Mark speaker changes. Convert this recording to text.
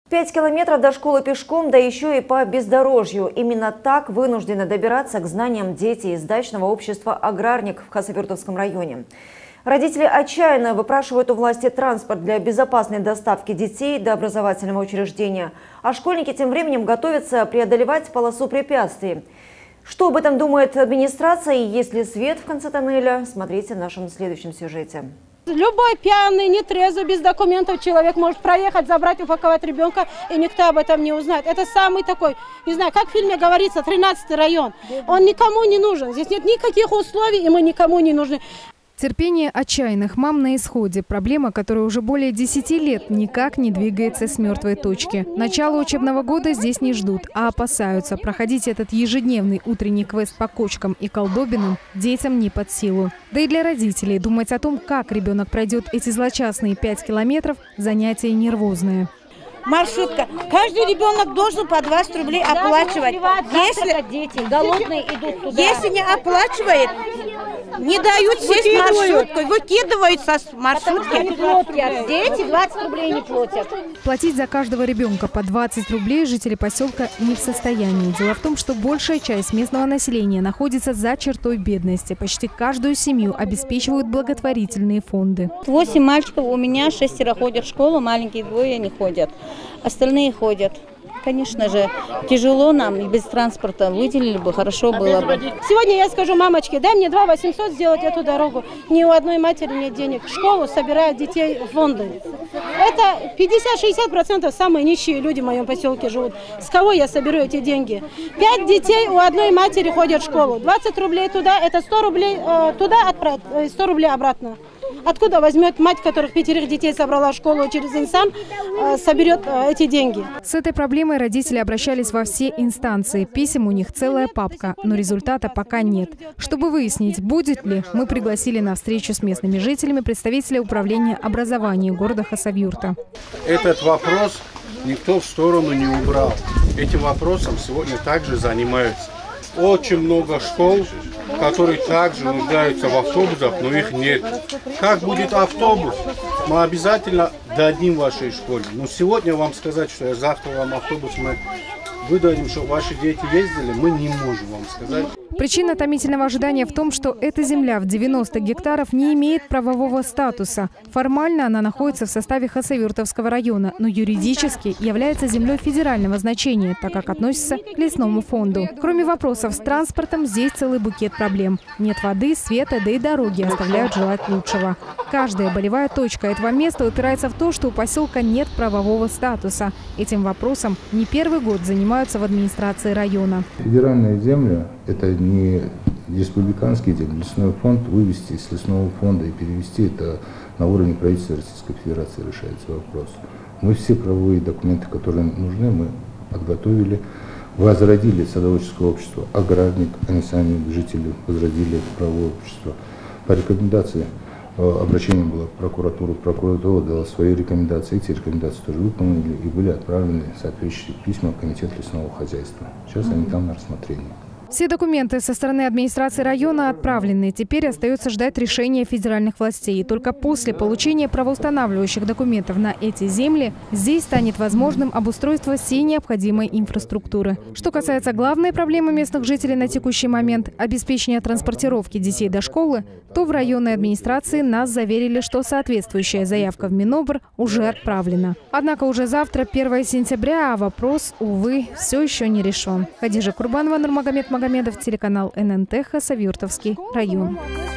Speaker 1: 5 километров до школы пешком, да еще и по бездорожью. Именно так вынуждены добираться к знаниям дети из дачного общества «Аграрник» в Хасавюртовском районе. Родители отчаянно выпрашивают у власти транспорт для безопасной доставки детей до образовательного учреждения. А школьники тем временем готовятся преодолевать полосу препятствий. Что об этом думает администрация и есть ли свет в конце тоннеля, смотрите в нашем следующем сюжете.
Speaker 2: Любой пьяный, нетрезвый, без документов человек может проехать, забрать, упаковать ребенка, и никто об этом не узнает. Это самый такой, не знаю, как в фильме говорится, 13-й район. Он никому не нужен. Здесь нет никаких условий, и мы никому не нужны.
Speaker 3: Терпение отчаянных мам на исходе. Проблема, которая уже более 10 лет никак не двигается с мертвой точки. Начало учебного года здесь не ждут, а опасаются. Проходить этот ежедневный утренний квест по кочкам и колдобинам детям не под силу. Да и для родителей думать о том, как ребенок пройдет эти злочастные 5 километров, занятие нервозное.
Speaker 4: Маршрутка. Каждый ребенок должен по 20 рублей оплачивать.
Speaker 2: Если дети голодные идут туда.
Speaker 4: Если не оплачивает, не дают сесть в маршрутку, выкидываются с маршрутки.
Speaker 2: Дети 20 рублей не платят.
Speaker 3: Платить за каждого ребенка по 20 рублей жители поселка не в состоянии. Дело в том, что большая часть местного населения находится за чертой бедности. Почти каждую семью обеспечивают благотворительные фонды.
Speaker 4: 8 мальчиков у меня, 6 ходят в школу, маленькие 2 не ходят. Остальные ходят. Конечно же, тяжело нам, и без транспорта выделили бы, хорошо было бы.
Speaker 2: Сегодня я скажу мамочке, дай мне 2 800 сделать эту дорогу. Ни у одной матери нет денег. В школу собирают детей в фонды. Это 50-60% самые нищие люди в моем поселке живут. С кого я соберу эти деньги? 5 детей у одной матери ходят в школу. 20 рублей туда, это 100 рублей туда отправить, 100 рублей обратно. Откуда возьмет мать, которых 5 детей собрала в школу через Инсан, соберет эти деньги?
Speaker 3: С этой проблемой родители обращались во все инстанции. Писем у них целая папка, но результата пока нет. Чтобы выяснить, будет ли, мы пригласили на встречу с местными жителями представителя управления образования города Хасавюрта.
Speaker 5: Этот вопрос никто в сторону не убрал. Этим вопросом сегодня также занимаются. Очень много школ, которые также нуждаются в автобусах, но их нет. Как будет автобус? Мы обязательно дадим вашей школе. Но сегодня вам сказать, что завтра вам автобус мы выдадим, чтобы ваши дети ездили, мы не можем вам сказать.
Speaker 3: Причина томительного ожидания в том, что эта земля в 90 гектаров не имеет правового статуса. Формально она находится в составе Хасавюртовского района, но юридически является землей федерального значения, так как относится к лесному фонду. Кроме вопросов с транспортом, здесь целый букет проблем. Нет воды, света, да и дороги оставляют желать лучшего. Каждая болевая точка этого места упирается в то, что у поселка нет правового статуса. Этим вопросом не первый год занимаются в администрации района.
Speaker 6: Федеральная земля – это не республиканский земли. Лесной фонд вывести из лесного фонда и перевести это на уровне правительства Российской Федерации решается вопрос. Мы все правовые документы, которые нужны, мы подготовили. Возродили садоводческое общество «Аграрник», они сами, жители, возродили правовое общество. По рекомендации обращение было в прокуратуру, прокуратура дала свои рекомендации, эти рекомендации тоже выполнили и были отправлены соответствующие письма в Комитет лесного хозяйства. Сейчас они там на рассмотрении.
Speaker 3: Все документы со стороны администрации района отправлены. Теперь остается ждать решения федеральных властей. И только после получения правоустанавливающих документов на эти земли здесь станет возможным обустройство всей необходимой инфраструктуры. Что касается главной проблемы местных жителей на текущий момент – обеспечения транспортировки детей до школы, то в районной администрации нас заверили, что соответствующая заявка в Минобр уже отправлена. Однако уже завтра, 1 сентября, а вопрос, увы, все еще не решен. Хадижа Курбанова, Нурмагомед Магомедов, телеканал ННТ, Хасавюртовский район.